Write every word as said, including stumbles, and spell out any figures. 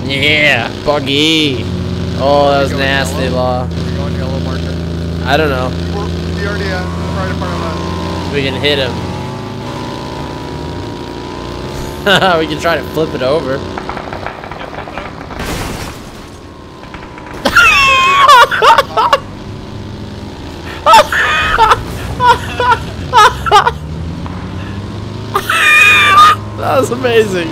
Yeah, buggy. Oh, that was nasty, yellow? Law. Are you going yellow marker? I don't know. We're, we already uh, right in front of us. We can hit him. We can try to flip it over. That was amazing.